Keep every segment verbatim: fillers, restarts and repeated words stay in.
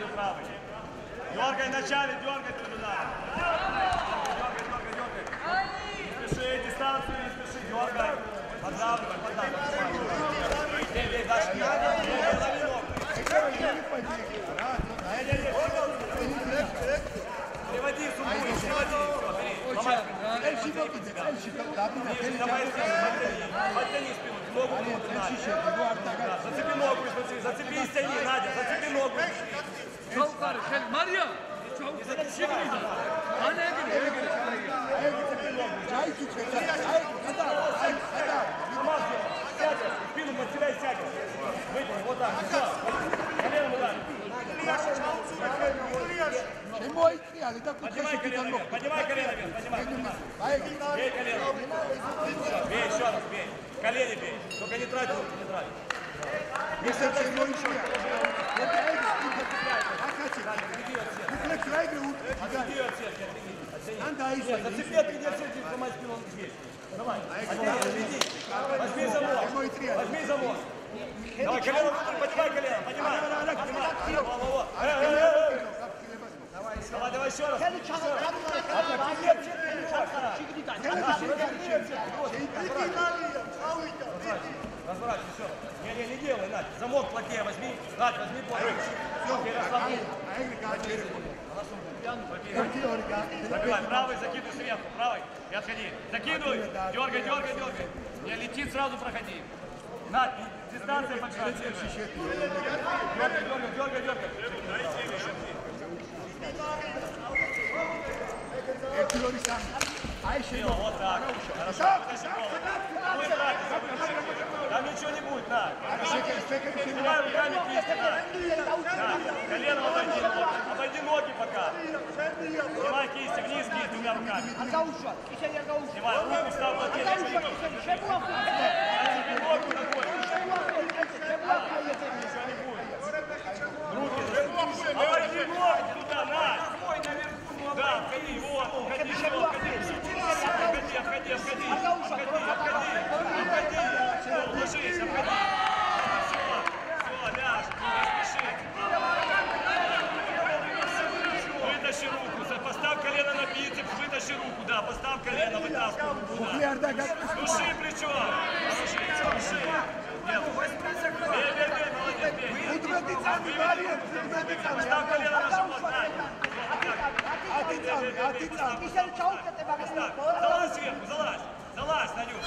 закидывай правый. Дергай вначале, дергай туда. Дергай, дергай, дергай. Не спеши, дистанцию не спеши, дергай. Поддавливай, поддавливай. Бей, бей, дальше. Лови ногу. Приводи сумку, приводи. Ломай спину. Давай спину, подтяни спину. Ногу внутрь, Надя. Зацепи ногу, смотри, зацепи и стяни, Надя. Зацепи ногу. Maryam! Çok şey miydi? Haneye gir, eve gir. Çay çıkacak. Çay kadar. Çay kadar. Намаз делай. Сядь, спину под себя и сядь. Вытяни, вот так, все. Коленом ударь. Чему идти? А это куда Поднимай колено вверх, поднимай колено вверх, поднимай, поднимай. Бей колено. Бей, еще раз, бей. Колени бей. Только не трать руки, не трать. Если чему идти? Отведи от сетки, отведи. Нет, зацепи, отведи от сетки, сломай спину здесь. Давай, отведи. Возьми замок. Возьми замок. Давай, колено внутрь, поднимай колено, поднимай. Поднимай. Во-во-во. Давай, давай еще раз. Разворачивай, все. Не, не, не делай, Надь. Замок плотнее возьми. Надь, возьми плотнее. Все, расслабляй. Забивай, правый закидывай сверху, правый. И отходи. Закидывай. Дергай, дергай, дергай. Не летит, сразу проходи. Надь, дистанция большая. Дергай, дергай, дергай, дергай. Все, вот так. Хорошо. Будет Надь, там ничего не будет, Надь. Снимай руками кисти, Надь. Колено обойди ноги. Обойди ноги пока. Снимай кисти, вниз кисть двумя руками. Снимай, руку ставь на тело. Ничего не будет. Руки засунь. Обойди ноги туда, Надь. Да, входи, вот, входи, вот, входи. Обходи, обходи, обходи. Обходи, обходи. Обходи. Все, ложись, обходи. Все, все, ляжь, не спеши. Вытащи руку, поставь колено на бицепс, вытащи руку, да, поставь колено, вытаскивай руку, да. Души плечо. Души, души. Нет, бей, бей, бей, молодец, бей. Поставь колено на живот, Надь. Залазь сверху, залазь, залазь, Надюш.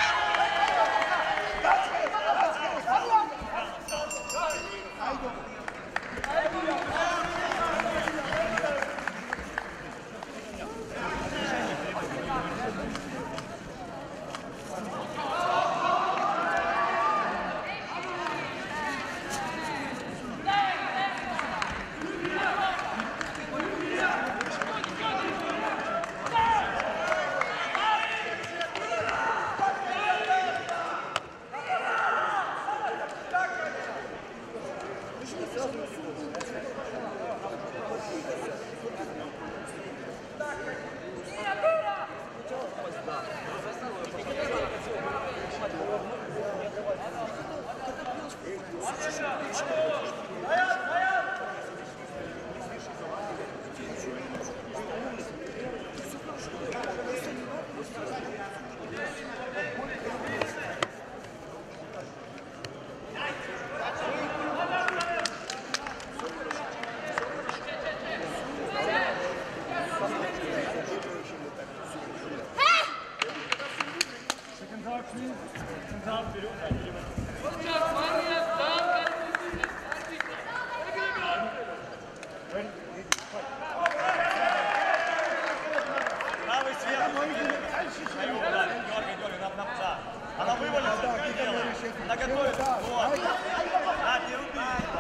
Она вывалится, она готовится. Вот. А, не руби.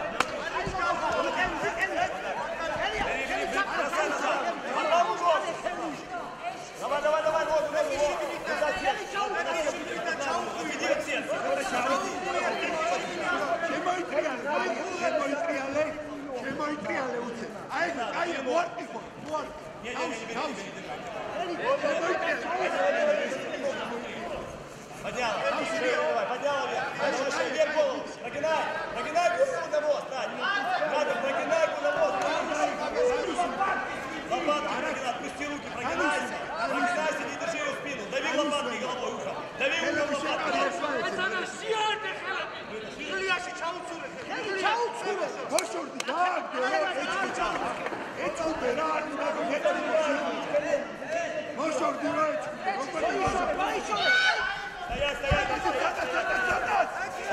Бросай назад. Потом ногу. Давай, давай, давай, ногу, ногу, ногу. Уведи от сердца. Не, не, не, не, не, подняла, давай, подняла вверх, вверх голову, прогинай, прогинай голову на мост, Надя, Надя, прогинай голову на мост. Стоять, стоять, стоять, стоять.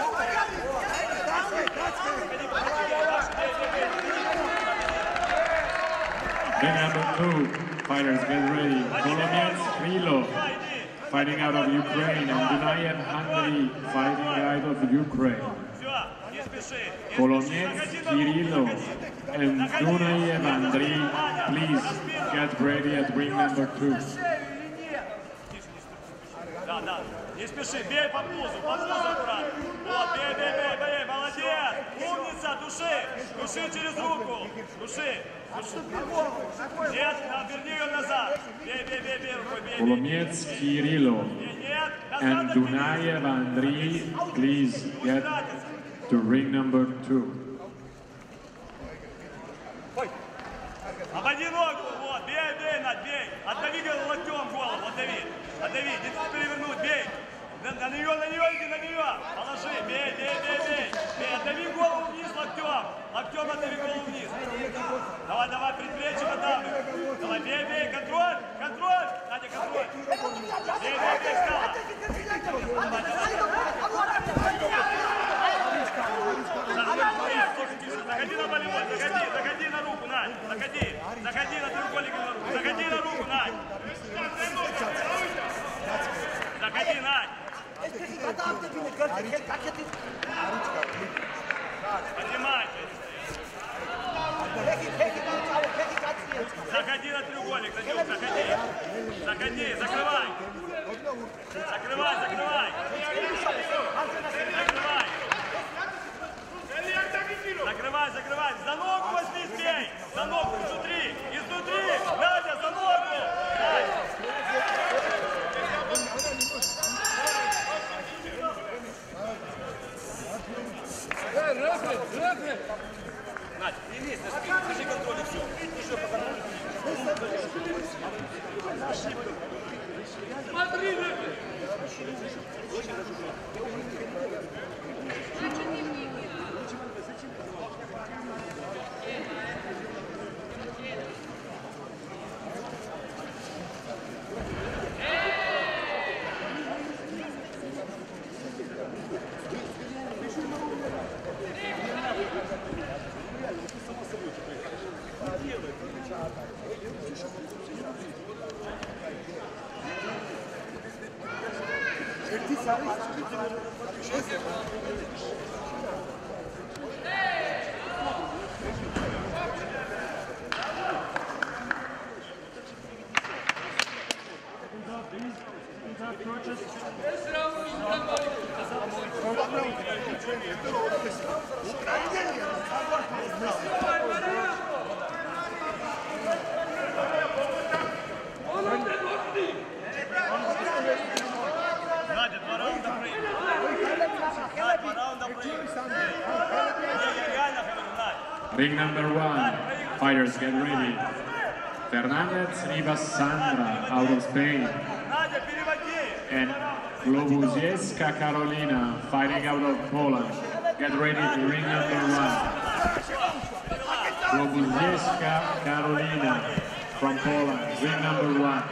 Ring number two, fighters get ready. Kolomiec Krilo, fighting out of Ukraine, and Dunayev Hungary, fighting out of Ukraine. Все, не спеши. Kolomiec Kirilo and Dunayev Andrei, please get ready at ring number two. Да, да. Не спеши, бей по пузу, по пузу аккуратно. Вот, бей, бей, бей, бей, молодец. Умница, души, души через руку. Души, души. Нет, верни ее назад. Бей, бей, бей, бей рукой, бей, бей. Kolomiec Kirilo Нет, and назад. Dunayev Andrei, please get to ring number two. Обойди ногу, вот, бей, бей, Надь, бей. Отдави локтем голову, отдави. Отдави, не перевернуть, бей. На, на нее, на нее, иди на нее. Положи, бей, бей, бей, бей. Бей, отдави голову вниз локтем. Локтем отдави голову вниз. Давай, давай, предплечье подавлю. Давай, бей, бей, контроль, контроль. Надя, контроль. Бей, бей, бей, встала. Давай, давай. Тихо, тихо, заходи на болевой, заходи, заходи на руку, Надь. Заходи, заходи на треугольник на руку. Заходи на руку, Надь. Заходи, Надь. Поднимай. Заходи на треугольник, Надюк, заходи. Заходи, закрывай. Закрывай, закрывай. Закрывай. Закрывай, закрывай. За ногу возьми, сбей. За ногу, изнутри, изнутри. Надя, за ногу. Надя. Надь, не лезь на спину, держи контроль и все. Держи по контролю. Смотри, Надя, два раунда проиграли. Надь, два раунда проиграли. Я реально говорю, Надь. Ring number one, fighters get ready. Fernandez Rivas Sandra out of Spain, Надя, переводи. and Globuzieska Karolina fighting out of Poland. Get ready to ring number one. Globuzieska Karolina from Poland, ring number one.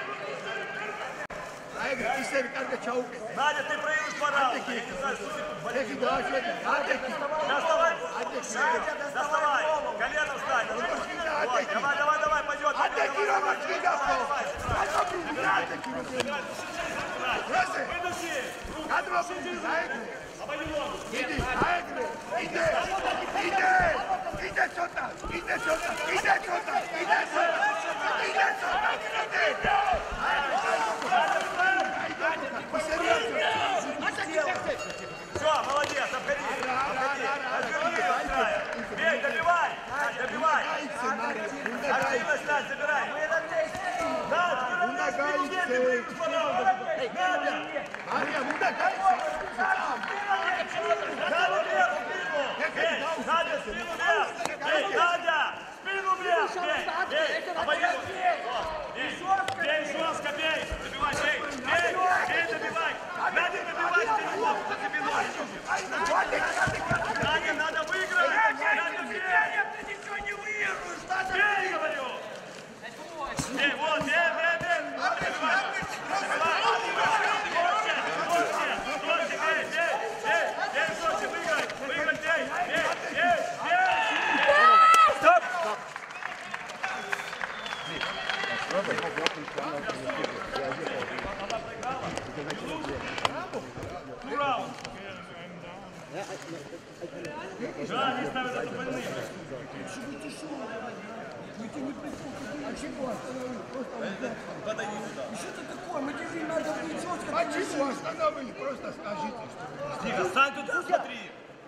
Надя, ты проиграешь два раунда. Я не знаю, что ты тут болеешь. Доставай. Доставай. Колено встань. Вот, давай, давай, давай, пойдет. Выдуши. Обойди ногу. Все, молодец, обходи. Обходи. Разверни его с края. Бей, добивай. Добивай. Активность, Надь, забирай. Надь, ты равняй спину, где ты выиграешь два раунда. Надя. Надя, вверх, спину. Бей, Надя, спину вверх. Бей, Надя, спину вверх. Бей, бей. Обойди. Бей, бей, жестко, бей. Добивай, бей. Бей, бей, добивай. Надя, добивай, спину. За спиной. Надя, надо выиграть. Надя, бей. ты ничего не выиграешь! ты не прикупил? А чего остановил? Просто уйдет. Подойди сюда. Что это такое? Мы тебе надо быть четко. А чего остановили? Просто скажите, что... Тихо, стань туда, смотри.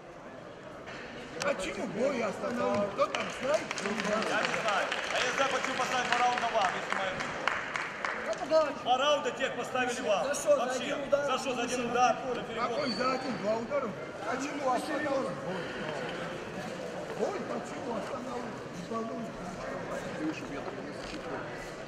А чего бой остановили? Кто там знает? Я не знаю. А я знаю, почему поставить по раунду вам, если мое. По раунду тех поставили вам. За что? За Вообще. один удар? За что? За один удар? За перевод. Какой за один, два удара? А чего остановили? Бой, почему остановили? Не волнуйся.